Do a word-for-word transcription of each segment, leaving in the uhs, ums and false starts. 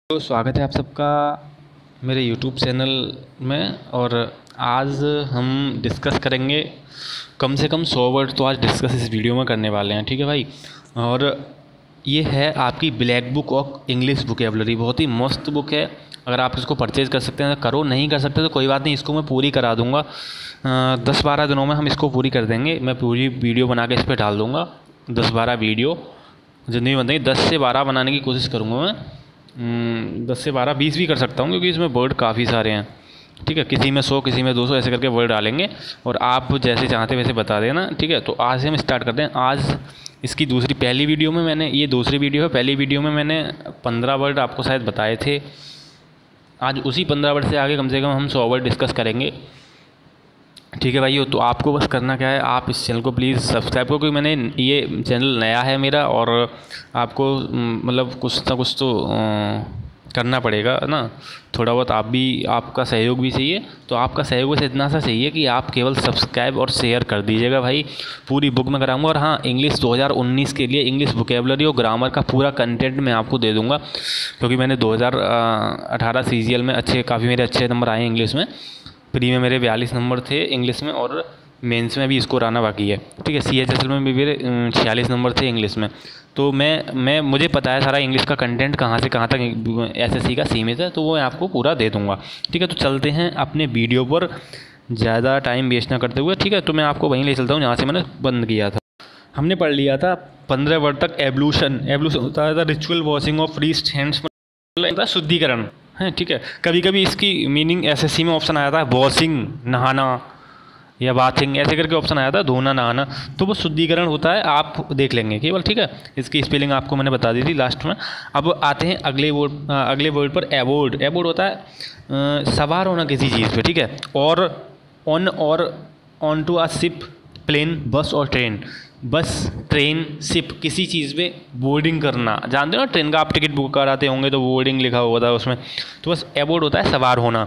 तो स्वागत है आप सबका मेरे यूट्यूब चैनल में। और आज हम डिस्कस करेंगे कम से कम सौ वर्ड तो आज डिस्कस इस वीडियो में करने वाले हैं, ठीक है भाई। और ये है आपकी black book of English vocabulary, बहुत ही मस्त बुक है। अगर आप इसको परचेज़ कर सकते हैं तो करो, नहीं कर सकते तो कोई बात नहीं, इसको मैं पूरी करा दूँगा। दस बारह दिनों में हम इसको पूरी कर देंगे। मैं पूरी वीडियो बना के इस पर डाल दूँगा। दस बारह वीडियो जितनी बनेगी, दस से बारह बनाने की कोशिश करूँगा मैं। दस से बारह बीस भी कर सकता हूँ क्योंकि इसमें वर्ड काफ़ी सारे हैं, ठीक है। किसी में सौ, किसी में दो सौ, ऐसे करके वर्ड डालेंगे और आप जैसे चाहते वैसे बता देना, ठीक है। तो आज से हम स्टार्ट करते हैं। आज इसकी दूसरी पहली वीडियो में मैंने, ये दूसरी वीडियो है, पहली वीडियो में मैंने पंद्रह वर्ड आपको शायद बताए थे। आज उसी पंद्रह वर्ड से आगे कम से कम हम सौ वर्ड डिस्कस करेंगे, ठीक है भाई। तो आपको बस करना क्या है, आप इस चैनल को प्लीज़ सब्सक्राइब करो क्योंकि मैंने ये चैनल नया है मेरा और आपको मतलब कुछ ना कुछ तो करना पड़ेगा ना, थोड़ा बहुत आप भी, आपका सहयोग भी चाहिए। तो आपका सहयोग बस इतना सा चाहिए कि आप केवल सब्सक्राइब और शेयर कर दीजिएगा भाई। पूरी बुक में कराऊंगा। और हाँ, इंग्लिश दो हज़ार उन्नीस के लिए इंग्लिश वोकैबुलरी और ग्रामर का पूरा कंटेंट मैं आपको दे दूँगा क्योंकि मैंने दो हज़ार अठारह सी जी एल में अच्छे काफ़ी मेरे अच्छे नंबर आए इंग्लिश में। प्री में मेरे बयालीस नंबर थे इंग्लिश में और मेंस में भी स्कोर आना बाकी है, ठीक है। सी एच एस एल में भी मेरे छियालीस नंबर थे इंग्लिश में। तो मैं मैं मुझे पता है सारा इंग्लिश का कंटेंट कहाँ से कहाँ तक एस एस सी का सीमित है, तो वो मैं आपको पूरा दे दूँगा, ठीक है। तो चलते हैं अपने वीडियो पर, ज़्यादा टाइम वेस्ट ना करते हुए, ठीक है। तो मैं आपको वहीं ले चलता हूँ जहाँ से मैंने बंद किया था। हमने पढ़ लिया था पंद्रह वर्ड तक एवोल्यूशन। एवोल्यूशन होता है the ritual washing of priest's hands, मतलब शुद्धिकरण है, ठीक है। कभी कभी इसकी मीनिंग एसएससी में ऑप्शन आया था वॉशिंग, नहाना या बाथिंग, ऐसे करके ऑप्शन आया था, धोना नहाना, तो वो शुद्धिकरण होता है, आप देख लेंगे केवल, ठीक है। इसकी स्पेलिंग आपको मैंने बता दी थी लास्ट में। अब आते हैं अगले वर्ड, अगले वर्ड पर एबोर्ड। एबोर्ड होता है आ, सवार होना किसी चीज़ पे, ठीक है। और ऑन और on to a ship, plane, bus और ट्रेन। बस, ट्रेन, शिप, किसी चीज़ पे बोर्डिंग करना, जानते हो ना, ट्रेन का आप टिकट बुक कराते होंगे तो बोर्डिंग लिखा होता है उसमें। तो बस एबोर्ड होता है सवार होना।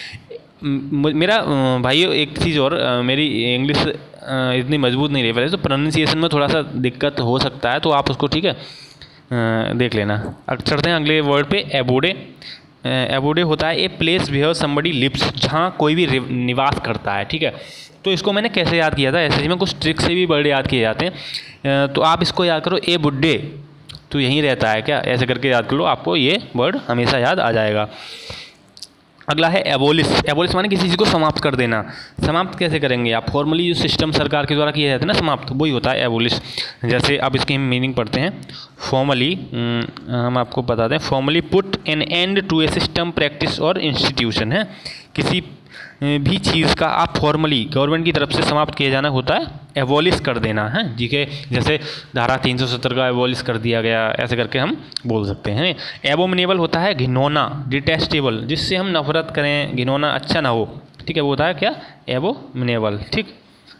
मेरा भाई एक चीज़ और, मेरी इंग्लिश इतनी मजबूत नहीं रही पहले, तो प्रोनाउंसिएशन में थोड़ा सा दिक्कत हो सकता है, तो आप उसको, ठीक है, देख लेना। अब चढ़ते हैं अगले वर्ड पे, एबोडे। एबोडे होता है a place where somebody lives, जहाँ कोई भी निवास करता है, ठीक है। तो इसको मैंने कैसे याद किया था, ऐसे में कुछ ट्रिक से भी वर्ड याद किए जाते हैं। तो आप इसको याद करो, ए बुड्ढे तो यहीं रहता है क्या, ऐसे करके याद कर लो, आपको ये वर्ड हमेशा याद आ जाएगा। अगला है एबोलिश। एबोलिश माने किसी चीज़ को समाप्त कर देना। समाप्त कैसे करेंगे आप, फॉर्मली जो सिस्टम सरकार के द्वारा किया जाता है ना समाप्त, वही होता है एबोलिश। जैसे अब इसकी हम मीनिंग पढ़ते हैं। फॉर्मली, हम आपको बताते हैं, formally put an end to a system, practice और इंस्टीट्यूशन है। किसी भी चीज़ का आप फॉर्मली गवर्नमेंट की तरफ से समाप्त किया जाना होता है, एबोलिश कर देना है, ठीक है। जैसे धारा तीन सौ सत्तर का एबोलिश कर दिया गया, ऐसे करके हम बोल सकते हैं। एबोमिनेबल होता है घिनौना, डिटेस्टेबल, जिससे हम नफरत करें, घिनौना, अच्छा ना हो, ठीक है, वो होता है क्या, एबोमिनेबल, ठीक।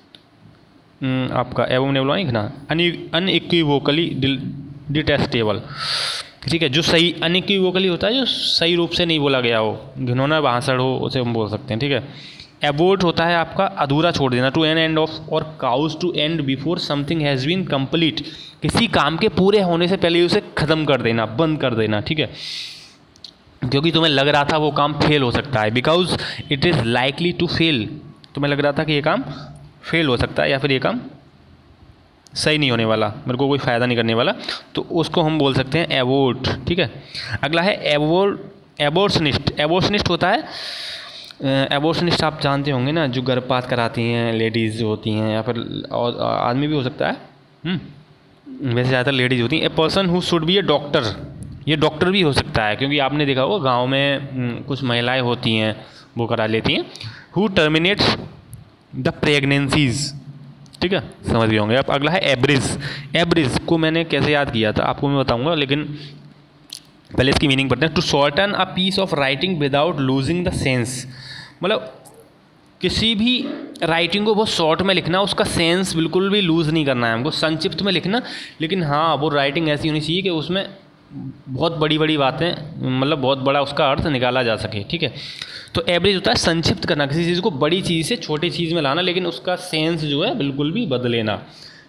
आपका एबोमिनेबल घिना, अनइक्विवोकली डिटेस्टेबल, ठीक है। जो सही, अनइक्विवोकली होता है जो सही रूप से नहीं बोला गया हो, घिनौना, भाषण हो, उसे हम बोल सकते हैं, ठीक है। एबोर्ट होता है आपका अधूरा छोड़ देना, टू एन एंड ऑफ और cause to end before something has been complete, किसी काम के पूरे होने से पहले उसे ख़त्म कर देना, बंद कर देना, ठीक है। क्योंकि तुम्हें लग रहा था वो काम फेल हो सकता है, because it is likely to fail, तुम्हें लग रहा था कि ये काम फेल हो सकता है या फिर ये काम सही नहीं होने वाला, मेरे को कोई फ़ायदा नहीं करने वाला, तो उसको हम बोल सकते हैं एबोर्ट, ठीक है। अगला है एबोर एबोर्शनिस्ट। एबोर्शनिस्ट होता है, एबोर्शनिस्ट आप जानते होंगे ना, जो गर्भपात कराती हैं, लेडीज़ होती हैं या फिर और आदमी भी हो सकता है, वैसे ज़्यादातर लेडीज़ होती हैं। A person who should be a doctor, ये डॉक्टर भी हो सकता है क्योंकि आपने देखा होगा गाँव में कुछ महिलाएँ होती हैं वो करा लेती हैं। हु टर्मिनेट्स द प्रेगनेंसीज, ठीक है, समझ गए होंगे आप। अगला है एब्रिज। एब्रिज को मैंने कैसे याद किया था आपको मैं बताऊंगा, लेकिन पहले इसकी मीनिंग पढ़ते हैं। To shorten a piece of writing without losing the sense, मतलब किसी भी राइटिंग को बहुत शॉर्ट में लिखना, उसका सेंस बिल्कुल भी लूज़ नहीं करना है हमको, संक्षिप्त में लिखना, लेकिन हाँ वो राइटिंग ऐसी होनी चाहिए कि उसमें बहुत बड़ी बड़ी बातें, मतलब बहुत बड़ा उसका अर्थ निकाला जा सके, ठीक है। तो एवरेज होता है संक्षिप्त करना, किसी चीज़ को बड़ी चीज़ से छोटी चीज़ में लाना, लेकिन उसका सेंस जो है बिल्कुल भी बदलेना,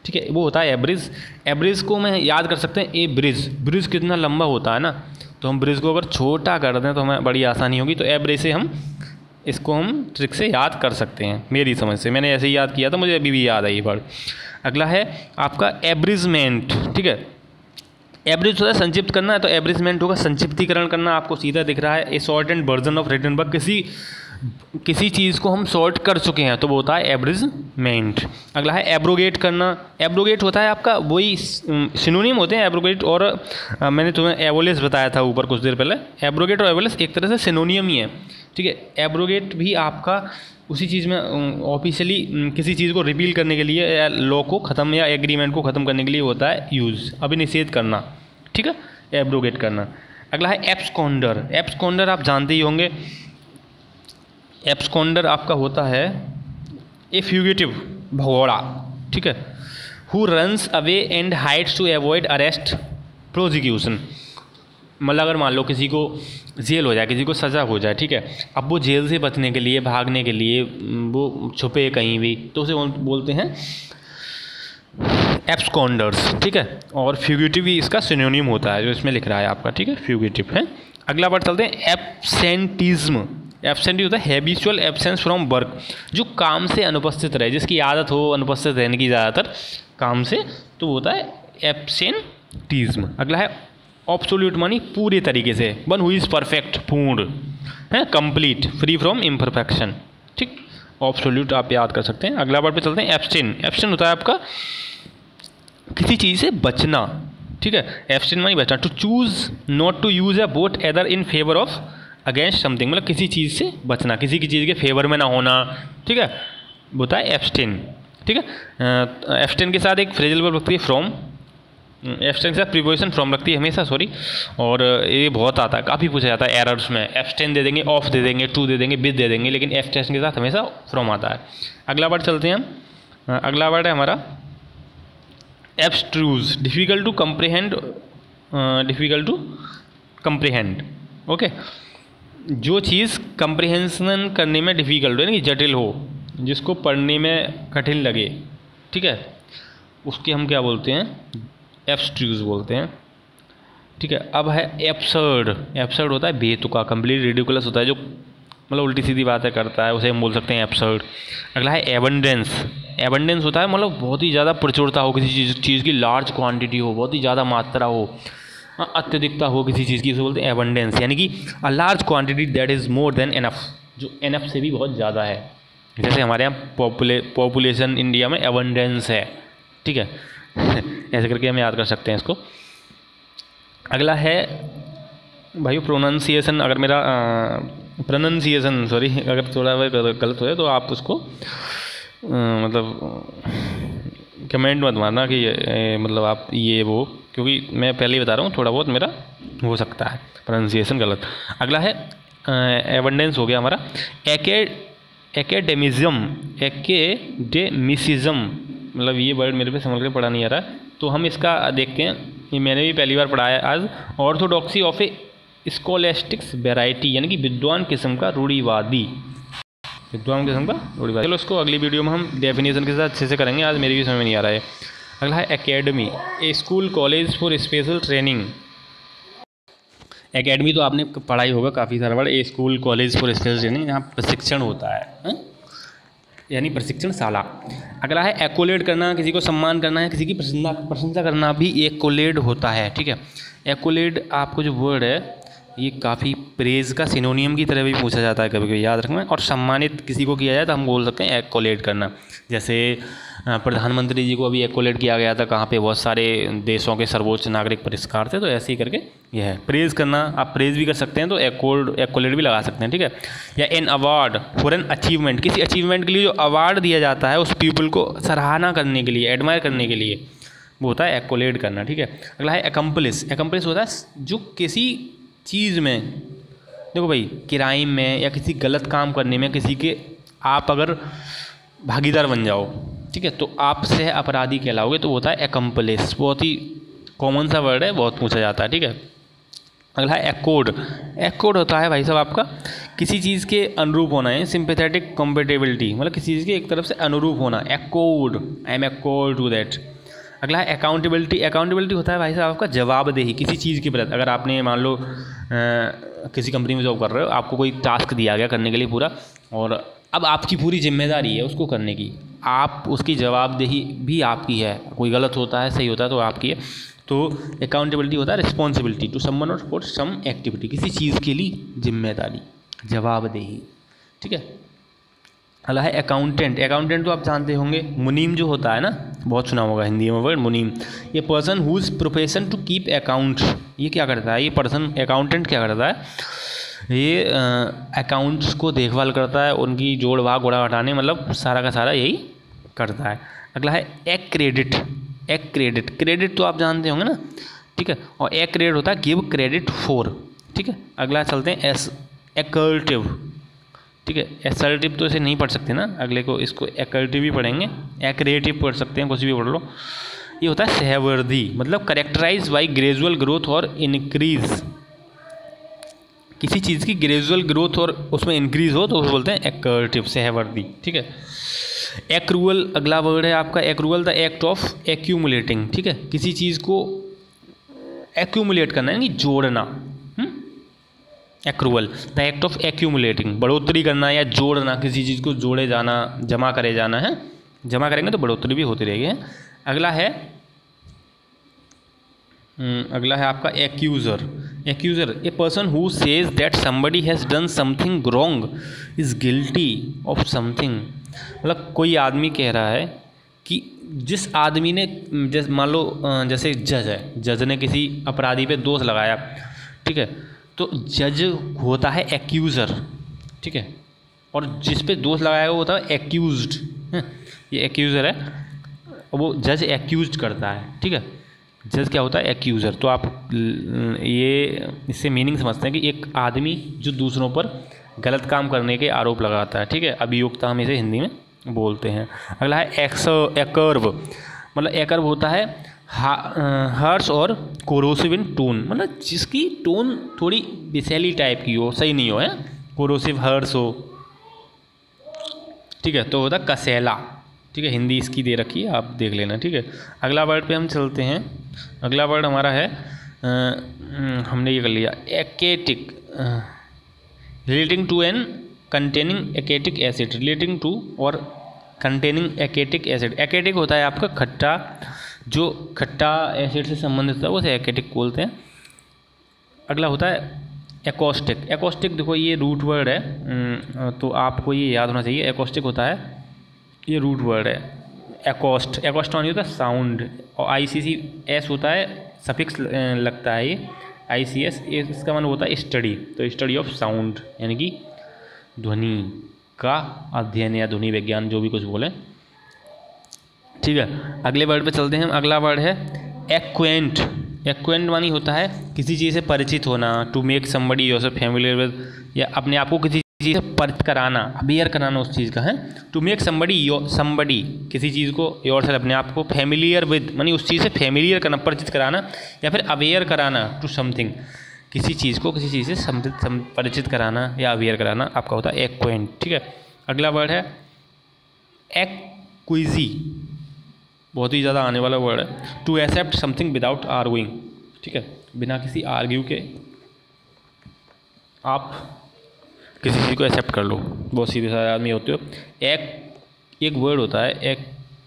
ठीक है, वो होता है एब्रिज। एब्रिज को मैं याद कर सकते हैं ए ब्रिज, ब्रिज कितना लंबा होता है ना, तो हम ब्रिज को अगर छोटा कर दें तो हमें बड़ी आसानी होगी। तो एब्रिज से हम इसको हम ट्रिक से याद कर सकते हैं, मेरी समझ से। मैंने ऐसे ही याद किया था, मुझे अभी भी याद आई वर्ड। अगला है आपका एब्रिजमेंट। ठीक है, एब्रिज होता है संक्षिप्त करना है, तो एब्रिजमेंट होगा संक्षिप्तीकरण करना। आपको सीधा दिख रहा है a shortened version of written work, किसी किसी चीज़ को हम शॉर्ट कर चुके हैं तो वो होता है एब्रिजमेंट। अगला है एब्रोगेट करना। एब्रोगेट होता है आपका वही सिनोनिम होते हैं एब्रोगेट और आ, मैंने तुम्हें एबोलिश बताया था ऊपर कुछ देर पहले। एब्रोगेट और एबोलिश एक तरह से सिनोनियम ही है। ठीक है, एब्रोगेट भी आपका उसी चीज़ में ऑफिशियली किसी चीज़ को रिपील करने के लिए या लॉ को ख़त्म या एग्रीमेंट को ख़त्म करने के लिए होता है यूज़, अभिनिषेध करना। ठीक है, एब्रोगेट करना। अगला है एब्सकॉन्डर। एब्सकॉन्डर आप जानते ही होंगे। एब्सकॉन्डर आपका होता है ए फ्यूगिटिव, भगोड़ा। ठीक है, who runs away and hides to avoid arrest prosecution. मतलब अगर मान लो किसी को जेल हो जाए, किसी को सज़ा हो जाए, ठीक है, अब वो जेल से बचने के लिए, भागने के लिए वो छुपे कहीं भी, तो उसे बोलते हैं एब्सकॉन्डर्स। ठीक है, और फ्यूगिटिव भी इसका सिनोनिम होता है जो इसमें लिख रहा है आपका। ठीक है, फ्यूगिटिव है। अगला वर्ड चलते हैं एब्सेंटिज्म। एब्सेंट होता है हैबिचुअल एब्सेंस फ्रॉम वर्क, जो काम से अनुपस्थित रहे, जिसकी आदत हो अनुपस्थित रहने की ज़्यादातर काम से, तो वो होता है एब्सेंटिज्म। अगला है ऑब्सोल्यूट मानी पूरे तरीके से, वन हु इज़ परफेक्ट, पूर्ण है, कंप्लीट, फ्री फ्रॉम इम्परफेक्शन। ठीक, ऑब्सोल्यूट आप याद कर सकते हैं। अगला वर्ड पे चलते हैं एब्सटेन। एब्सटेन होता है आपका किसी चीज़ से बचना। ठीक है, एब्सटेन मानी बचना। To choose not to use a vote either in favour of against something, मतलब किसी चीज़ से बचना, किसी की चीज़ के फेवर में ना होना। ठीक है, होता है एब्सटेन। ठीक है, एब्सटेन के साथ एक फ्रेजल वर्ब लगती है फ्रॉम। एब्सटेन के साथ प्रीपोजिशन फ्रॉम लगती है हमेशा, सॉरी। और ये बहुत आता है, काफ़ी पूछा जाता है एरर्स में। एब्सटेन दे देंगे, ऑफ दे देंगे, टू दे देंगे, विद दे देंगे, लेकिन एब्सटेन के साथ हमेशा फ्रॉम आता है। अगला वर्ड चलते हैं हम। अगला वर्ड है हमारा abstruse, difficult to comprehend, difficult to comprehend. Okay, जो चीज़ कंप्रीहेंशन करने में डिफ़िकल्ट हो, यानी कि जटिल हो, जिसको पढ़ने में कठिन लगे, ठीक है, उसके हम क्या बोलते हैं, एब्स्ट्रूज बोलते हैं। ठीक है, अब है एब्सर्ड। एब्सर्ड होता है बेतुका, कंप्लीट रिडिकुलस होता है, जो मतलब उल्टी सीधी बातें करता है, उसे हम बोल सकते हैं एब्सर्ड। अगला है एबंडेंस। एबंडेंस होता है मतलब बहुत ही ज़्यादा प्रचुरता हो, किसी चीज़ चीज़ की लार्ज क्वांटिटी हो, बहुत ही ज़्यादा मात्रा हो, अत्यधिकता हो किसी चीज़ की, उसे बोलते हैं एबंडेंस, यानी कि a large quantity that is more than enough, जो एनफ से भी बहुत ज़्यादा है। जैसे हमारे यहाँ पॉपुले पॉपुलेशन इंडिया में एबंडेंस है। ठीक है, ऐसे करके हम याद कर सकते हैं इसको। अगला है भाई प्रोनाउंसिएशन। अगर मेरा प्रोनाउंसिएशन सॉरी अगर थोड़ा गलत हो जाए तो आप उसको आ, मतलब कमेंट मत मारना कि ए, मतलब आप ये वो, क्योंकि मैं पहले ही बता रहा हूँ थोड़ा बहुत मेरा हो सकता है प्रोनाउंसिएशन गलत। अगला है एबंडेंस हो गया हमारा। एके एकेडेमिज्म, एकेडेमिसिज्म, मतलब ये वर्ड मेरे पे समझ के पढ़ा नहीं आ रहा, तो हम इसका देखते हैं। ये मैंने भी पहली बार पढ़ा है आज। Orthodoxy of a scholastics variety, यानी कि विद्वान किस्म का रूढ़िवादी, विद्वान किस्म का रूढ़िवादी। चलो इसको अगली वीडियो में हम डेफिनेशन के साथ अच्छे से करेंगे, आज मेरी भी समझ में नहीं आ रहा है। अगला है academy, a school college for special training. Academy तो आपने पढ़ाई होगा काफ़ी सारा word, a school college for special training, यहाँ प्रशिक्षण होता है, है? यानी प्रशिक्षण शाला। अगला है एक्कोलेड करना, किसी को सम्मान करना है, किसी की प्रशंसा प्रशंसा करना भी एक्कोलेड होता है। ठीक है, एक्कोलेड आपको जो वर्ड है ये काफ़ी प्रेज का सिनोनियम की तरह भी पूछा जाता है कभी कभी, याद रखना। और सम्मानित किसी को किया जाए तो हम बोल सकते हैं एक्कोलेड करना। जैसे प्रधानमंत्री जी को अभी एक्कोलेड किया गया था, कहाँ पे, बहुत सारे देशों के सर्वोच्च नागरिक पुरस्कार थे, तो ऐसे ही करके यह है प्रेज करना। आप प्रेज भी कर सकते हैं तो एक्कोल्ड एक्कोलेड भी लगा सकते हैं। ठीक है, या an award for an achievement, किसी अचीवमेंट के लिए जो अवार्ड दिया जाता है उस पीपल को सराहना करने के लिए, एडमायर करने के लिए, वो होता है एक्कोलेड करना। ठीक है, अगला है एकम्प्लिस। एकम्प्लिस होता है जो किसी चीज़ में, देखो भाई, क्राइम में या किसी गलत काम करने में किसी के आप अगर भागीदार बन जाओ, ठीक है, तो आप सह अपराधी कहलाओगे, तो होता है एकम्प्लिस। बहुत ही कॉमन सा वर्ड है, बहुत पूछा जाता है। ठीक है, अगला है एक्कोर्ड। एक्कोर्ड होता है भाई साहब आपका किसी चीज़ के अनुरूप होना है, सिंपैथेटिक कंपेटेबिलिटी, मतलब किसी चीज़ के एक तरफ से अनुरूप होना। Accord, I am accord to that, अगला है अकाउंटेबिलिटी। अकाउंटेबिलिटी होता है भाई साहब आपका जवाबदेही किसी चीज़ के प्रति। अगर आपने मान लो किसी कंपनी में जॉब कर रहे हो, आपको कोई टास्क दिया गया करने के लिए पूरा, और अब आपकी पूरी जिम्मेदारी है उसको करने की, आप उसकी जवाबदेही भी आपकी है। कोई गलत होता है सही होता है तो आपकी है। तो अकाउंटेबिलिटी होता है रिस्पॉन्सिबिलिटी टू समवन और फॉर सम एक्टिविटी, किसी चीज़ के लिए जिम्मेदारी, जवाबदेही, ठीक है। अगला है अकाउंटेंट। अकाउंटेंट तो आप जानते होंगे, मुनीम जो होता है ना, बहुत सुना होगा हिंदी में वर्ड मुनीम। ये person whose profession to keep account, ये क्या करता है, ये पर्सन अकाउंटेंट क्या करता है, ये अकाउंट्स को देखभाल करता है, उनकी जोड़ भाग गुणा घटाने, मतलब सारा का सारा यही करता है। अगला है एक क्रेडिट। एक क्रेडिट, क्रेडिट तो आप जानते होंगे ना, ठीक है। और एक क्रेडिट होता है गिव क्रेडिट फॉर, ठीक है। अगला चलते हैं एस एक्सर्टिव, ठीक है। एसर्टिव तो इसे नहीं पढ़ सकते ना, अगले को इसको एक्सर्टिव भी पढ़ेंगे, एक्रेटिव पढ़ सकते हैं, कुछ भी पढ़ लो। ये होता है सहवर्दी, मतलब करेक्टराइज बाई ग्रेजुअल ग्रोथ और इनक्रीज, किसी चीज़ की ग्रेजुअल ग्रोथ और उसमें इंक्रीज हो तो उसको बोलते हैं एक्सर्टिव, सहवर्दी, ठीक है। एक्रूअल अगला वर्ड है आपका accrual, the act of accumulating, ठीक है। किसी चीज़ को एक्यूमुलेट करना यानी जोड़ना, accrual the act of accumulating, बढ़ोतरी करना या जोड़ना, किसी चीज़ को जोड़े जाना, जमा करे जाना है, जमा करेंगे तो बढ़ोतरी भी होती रहेगी। अगला है अगला है आपका accuser. Accuser a person who says that somebody has done something wrong is guilty of something, मतलब कोई आदमी कह रहा है कि जिस आदमी ने, जैसे मान लो जैसे जज है, जज ने किसी अपराधी पे दोष लगाया, ठीक है, तो जज होता है एक्यूज़र, ठीक है, और जिस पे दोष लगाया वो होता है एक्यूज्ड, ये एक्यूज़र है, वो जज एक्यूज्ड करता है, ठीक है। जज क्या होता है एक्यूज़र। तो आप ये इससे मीनिंग समझते हैं कि एक आदमी जो दूसरों पर गलत काम करने के आरोप लगाता है, ठीक है, अभियोक्ता हम इसे हिंदी में बोलते हैं। अगला है एक्स एकर्व, मतलब एकर्व होता है हर्ष और कोरोसिव इन टोन, मतलब जिसकी टोन थोड़ी विषैली टाइप की हो, सही नहीं हो, है कोरोसिव हर्ष हो, ठीक है, तो होता है कसैला, ठीक है। हिंदी इसकी दे रखी है, आप देख लेना, ठीक है। अगला वर्ड पे हम चलते हैं। अगला वर्ड हमारा है आ, हमने ये कर लिया acetic, relating to an containing acetic acid, relating to और कंटेनिंग एकेटिक एसिड। एकेटिक होता है आपका खट्टा, जो खट्टा एसिड से संबंधित होता है उसे एकेटिक बोलते हैं। अगला होता है एकॉस्टिक। एकॉस्टिक देखो ये रूट वर्ड है, तो आपको ये याद होना चाहिए। एकॉस्टिक होता है, ये रूट वर्ड है, एकॉस्ट। एकॉस्ट मानी होता है साउंड, और आई सी सी एस होता है सफिक्स लगता है, ये आई सी एस, इसका मतलब होता है स्टडी, तो स्टडी ऑफ साउंड यानी कि ध्वनि का अध्ययन या ध्वनि विज्ञान, जो भी कुछ बोले, ठीक है। अगले वर्ड पे चलते हैं। अगला वर्ड है एक्वेंट। एक्वेंट मानी होता है किसी चीज़ से परिचित होना, to make somebody yourself familiar with, या अपने आप को किसी चीज़ से परिचित कराना, अवेयर कराना उस चीज़ का, है। टू मेक समबडी समबडी किसी चीज़ को, योरसेल्फ अपने आप को, फैमिलियर विद मानी उस चीज़ से फैमिलियर करना, परिचित कराना, या फिर अवेयर कराना टू समथिंग, किसी चीज़ को किसी चीज़ से परिचित कराना या अवेयर कराना आपका होता है एक्वेंट, ठीक है। अगला वर्ड है एक्विजी, बहुत ही ज़्यादा आने वाला वर्ड है। To accept something without arguing, ठीक है, बिना किसी आर्ग्यू के आप किसी चीज़ को एक्सेप्ट कर लो, बहुत सीधे साधे आदमी होते हो। एक एक वर्ड होता है एक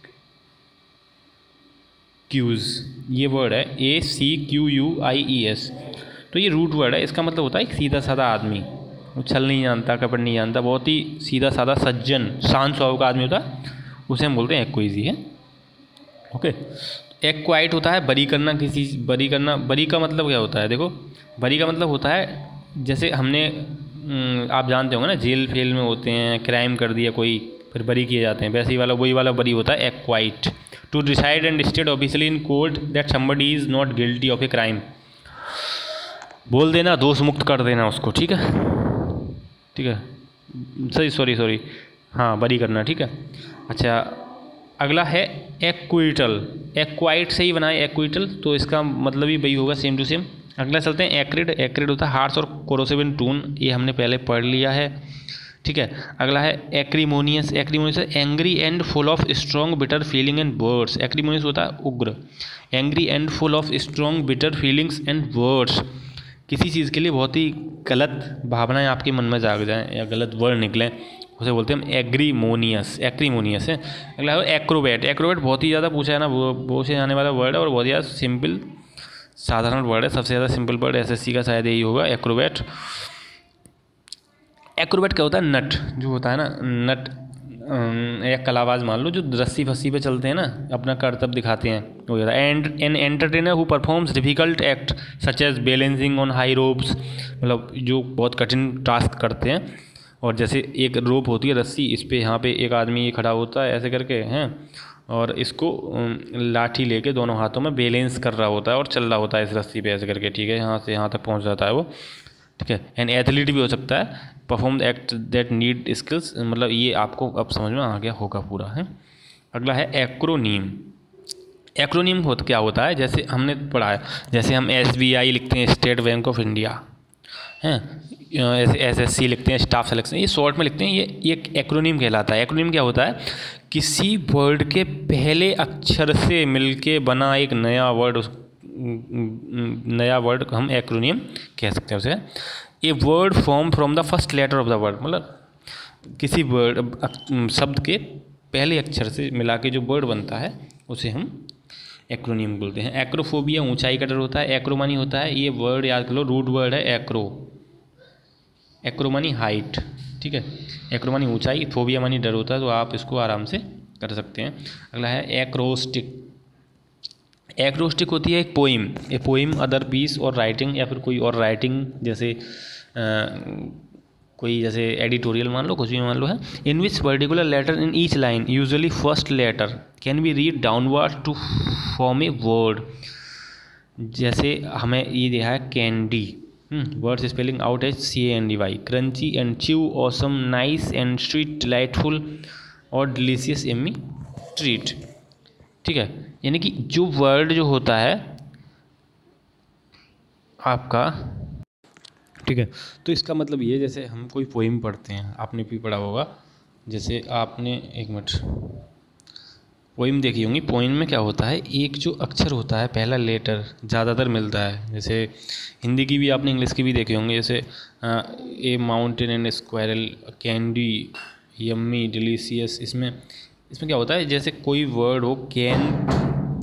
क्यूज़, ये वर्ड है A C Q U I E S, तो ये रूट वर्ड है, इसका मतलब होता है एक सीधा साधा आदमी, छल नहीं जानता, कपट नहीं जानता, बहुत ही सीधा साधा सज्जन शांत स्वभाव का आदमी होता है, उसे हम बोलते हैं एक्विजी, है, ओके। एक्वाइट होता है बरी करना, किसी बरी करना। बरी का मतलब क्या होता है, देखो बरी का मतलब होता है जैसे हमने, आप जानते होंगे ना, जेल फेल में होते हैं, क्राइम कर दिया कोई, फिर बरी किए जाते हैं, वैसे ही वाला वही वाला बरी होता है acquit. To decide and state officially in court that somebody is not guilty of a crime, बोल देना, दोष मुक्त कर देना उसको, ठीक है, ठीक है, सही सॉरी सॉरी हाँ बरी करना, ठीक है। अच्छा अगला है एक्विटल। एक्वाइट से ही बनाए एक्विटल, तो इसका मतलब ही वही होगा, सेम टू सेम। अगला चलते हैं एक्रिड। एक्रिड होता है हार्श और कोरोसिव इन टोन, ये हमने पहले पढ़ लिया है, ठीक है। अगला है एक्रीमोनियस। एक्रीमोनियस है angry and full of strong bitter feeling and words. Acrimonious होता है उग्र। Angry and full of strong bitter feelings and words, किसी चीज़ के लिए बहुत ही गलत भावनाएं आपके मन में जाग जाएं या गलत वर्ड निकलें, उसे बोलते हैं हम एग्रीमोनियस। एक्रीमोनियस है। अगला है एक्रोबैट। एक्रोबैट बहुत ही ज़्यादा पूछा है ना, वो पूछे जाने वाला वर्ड है और बहुत ही ज़्यादा सिंपल साधारण वर्ड है। सबसे ज़्यादा सिंपल वर्ड एसएससी का शायद यही होगा, एक्रोबैट। एक्रोबैट क्या होता है? नट जो होता है ना, नट या कलाबाज मान लो, जो रस्सी फस्सी पे चलते हैं ना, अपना करतब दिखाते हैं, वो होता है। And an entertainer who performs difficult act such as balancing on high ropes, मतलब जो बहुत कठिन टास्क करते हैं। और जैसे एक रोप होती है रस्सी, इस पे यहाँ पे एक आदमी ये खड़ा होता है ऐसे करके हैं, और इसको लाठी लेके दोनों हाथों में बैलेंस कर रहा होता है और चल रहा होता है इस रस्सी पे ऐसे करके, ठीक है, यहाँ से यहाँ तक पहुँच जाता है वो, ठीक है। एंड एथलीट भी हो सकता है, perform act that need skills, मतलब ये आपको अब समझ में आ गया होगा पूरा है। अगला है एक्रोनीम। एक्रोनीम होता क्या होता है? जैसे हमने पढ़ा है, जैसे हम एस बी आई लिखते हैं, स्टेट बैंक ऑफ इंडिया, हैं, एस एस सी लिखते हैं, स्टाफ सिलेक्शन, ये शॉर्ट में लिखते हैं, ये ये एक्रोनीम कहलाता है। एक्रोनीम क्या होता है? किसी वर्ड के पहले अक्षर से मिलके बना एक नया वर्ड, नया वर्ड हम एक्रोनीम कह सकते हैं उसे। A word form from the first letter of the word, मतलब किसी वर्ड शब्द के पहले अक्षर से मिला के जो वर्ड बनता है उसे हम एक्रोनीम बोलते हैं। एक्रोफोबिया ऊंचाई का डर होता है। एक्रोमानी होता है, ये वर्ड याद कर लो, रूट वर्ड है एक्रो। एक्रोमानी हाइट, ठीक है, एक्रोमानी ऊंचाई, फोबिया मानी डर होता है, तो आप इसको आराम से कर सकते हैं। अगला है एक्रोस्टिक। एक्रोस्टिक होती है एक poem, a poem other piece और राइटिंग, या फिर कोई और राइटिंग, जैसे आ, कोई जैसे एडिटोरियल मान लो, कुछ भी मान लो है, in which particular letter in each line usually first letter can be read downward to form a word. जैसे हमें ये दिया है candy, words spelling out as C A N D Y, crunchy and chew, awesome, nice and sweet, delightful और delicious yummy treat, ठीक है। यानी कि जो वर्ड जो होता है आपका, ठीक है, तो इसका मतलब ये, जैसे हम कोई पोइम पढ़ते हैं, आपने भी पढ़ा होगा, जैसे आपने एक मिनट पोइम देखी होंगी। पोइम में क्या होता है, एक जो अक्षर होता है पहला लेटर ज़्यादातर मिलता है। जैसे हिंदी की भी आपने, इंग्लिश की भी देखे होंगे, जैसे a mountain and squirrel, candy, yummy, delicious. इसमें इसमें क्या होता है, जैसे कोई वर्ड हो कैन,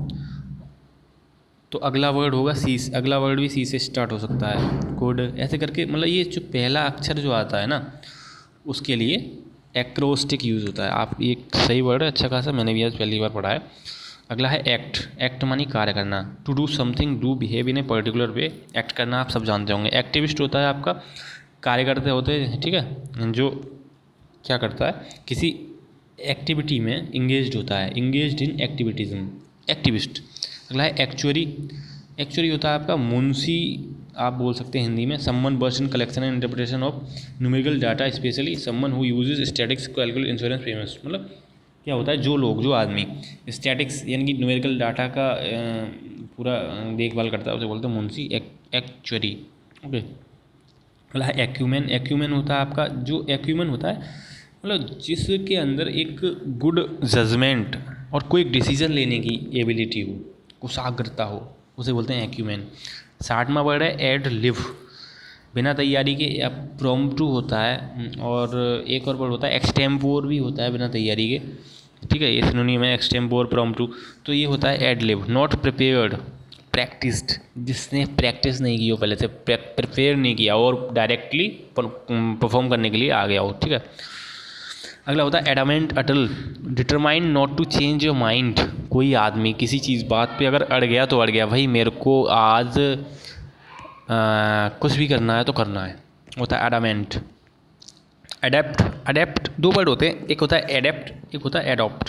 तो अगला वर्ड होगा सी, अगला वर्ड भी सी से स्टार्ट हो सकता है, गुड, ऐसे करके, मतलब ये जो पहला अक्षर जो आता है ना, उसके लिए एक्रोस्टिक यूज़ होता है। आप ये सही वर्ड है, अच्छा खासा, मैंने भी आज पहली बार पढ़ा है। अगला है एक्ट। एक्ट मानी कार्य करना, to do something, do behave in a particular way. Act करना आप सब जानते होंगे। एक्टिविस्ट होता है आपका, कार्यकर्ता होते हैं, ठीक है, जो क्या करता है, किसी एक्टिविटी में इंगेज्ड होता है, इंगेज्ड इन एक्टिविटीज़म, एक्टिविस्ट। अगला है एक्चुअरी। एक्चुअरी होता है आपका मुंशी, आप बोल सकते हैं हिंदी में, someone burst in collection and interpretation of numerical data, specially someone who uses statistics calculate insurance payments. मतलब क्या होता है, जो लोग, जो आदमी स्टैटिक्स यानी कि न्यूमेरिकल डाटा का पूरा देखभाल करता है, उसे बोलते हैं मुंशी, एक्चुअरी, ओके। अगला है एक्यूमेन। एक्यूमेन होता है आपका, जो एक्यूमेन होता है मतलब जिसके अंदर एक गुड जजमेंट और कोई डिसीजन लेने की एबिलिटी हो, कुशाग्रता हो, उसे बोलते हैं एक्यूमेन। साठवां वर्ड है एड लिव। बिना तैयारी के, या प्रॉम्प्टू होता है, और एक और वर्ड होता है एक्सटेम्पोर भी होता है बिना तैयारी के, ठीक है, ये सिनोनिम है एक्सटेम्पोर, प्रॉम्प्टू। तो ये होता है ad lib. Not prepared, practised, जिसने प्रैक्टिस नहीं की हो पहले से, प्रिपेयर नहीं किया और डायरेक्टली परफॉर्म करने के लिए आ गया हो, ठीक है। अगला होता है एडामेंट, अटल, determined not to change your mind. कोई आदमी किसी चीज़ बात पे अगर अड़ गया तो अड़ गया, भाई मेरे को आज आ, कुछ भी करना है तो करना है, होता है एडामेंट। एडेप्ट। एडेप्ट दो वर्ड होते हैं, एक होता है एडेप्ट, एक होता है एडॉप्ट।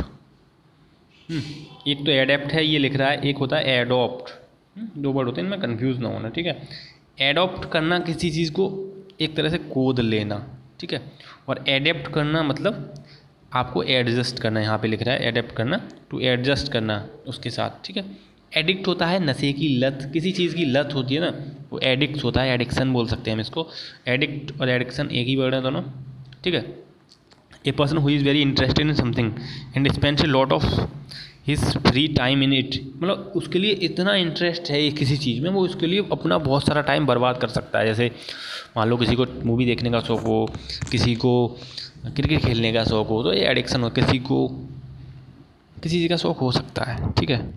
एक तो एडेप्ट है, ये लिख रहा है, एक होता है एडॉप्ट। दो वर्ड होते हैं, इनमें कंफ्यूज ना होना, ठीक है। एडॉप्ट करना, किसी चीज़ को एक तरह से गोद लेना, ठीक है, और एडेप्ट करना मतलब आपको एडजस्ट करना, यहाँ पे लिख रहा है एडेप्ट करना, टू एडजस्ट करना उसके साथ, ठीक है। एडिक्ट होता है नशे की लत, किसी चीज़ की लत होती है ना, वो एडिक्ट होता है, एडिक्शन बोल सकते हैं हम इसको। एडिक्ट और एडिक्शन एक ही वर्ड है दोनों, ठीक है। A person who is very interested in something and spends a lot of his free time in it, मतलब उसके लिए इतना इंटरेस्ट है किसी चीज़ में, वो उसके लिए अपना बहुत सारा टाइम बर्बाद कर सकता है। जैसे मान लो किसी को मूवी देखने का शौक़ हो, किसी को क्रिकेट खेलने का शौक़ हो, तो ये एडिक्शन हो। किसी को किसी चीज़ का शौक़ हो सकता है, ठीक है।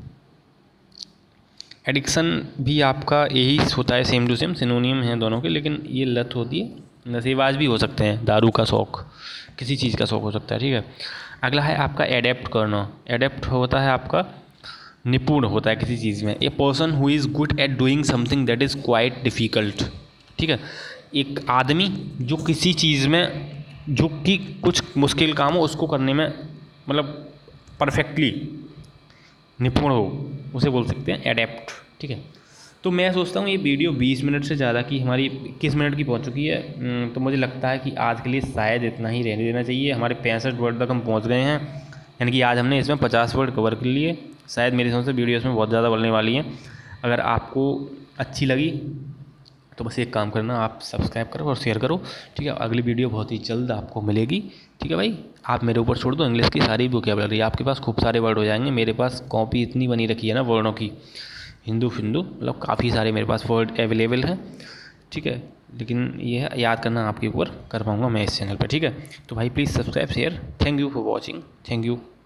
एडिक्शन भी आपका यही होता है, सेम टू सेम सिनोनियम हैं दोनों के, लेकिन ये लत होती है। नशेबाज भी हो सकते हैं, दारू का शौक़, किसी चीज़ का शौक़ हो सकता है, ठीक है। अगला है आपका एडेप्ट करना। एडेप्ट होता है आपका निपुण होता है किसी चीज़ में। A person who is good at doing something that is quite difficult, ठीक है। एक आदमी जो किसी चीज़ में जो कि कुछ मुश्किल काम हो उसको करने में मतलब परफेक्टली निपुण हो, उसे बोल सकते हैं एडेप्ट, ठीक है। तो मैं सोचता हूँ ये वीडियो बीस मिनट से ज़्यादा की, हमारी इक्कीस मिनट की पहुँच चुकी है, तो मुझे लगता है कि आज के लिए शायद इतना ही रहने देना चाहिए। हमारे पैंसठ वर्ड तक हम पहुँच गए हैं, यानी कि आज हमने इसमें पचास वर्ड कवर कर लिए। शायद मेरी समझ से वीडियो इसमें बहुत ज़्यादा बनने वाली है। अगर आपको अच्छी लगी तो बस एक काम करना, आप सब्सक्राइब करो और शेयर करो, ठीक है। अगली वीडियो बहुत ही जल्द आपको मिलेगी, ठीक है भाई। आप मेरे ऊपर छोड़ दो, इंग्लिश की सारी वोकैबुलरी आपके पास खूब सारे वर्ड हो जाएंगे। मेरे पास कॉपी इतनी बनी रखी है ना वर्डों की, हिंदू फिंदू, मतलब काफ़ी सारे मेरे पास वर्ड अवेलेबल हैं, ठीक है। लेकिन ये याद करना आपके ऊपर कर पाऊँगा मैं इस चैनल पर, ठीक है। तो भाई please subscribe share. Thank you for watching, thank you.